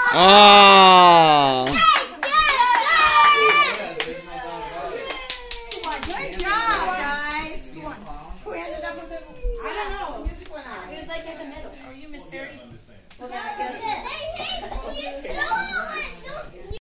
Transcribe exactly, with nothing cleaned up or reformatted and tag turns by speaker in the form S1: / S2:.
S1: Oh.
S2: Good job, guys. Who ended up with the? I don't know. Music went on.
S3: It was like in the middle. Are you Miss Verity?
S2: Well, then I guess.
S4: Hey, hey, you still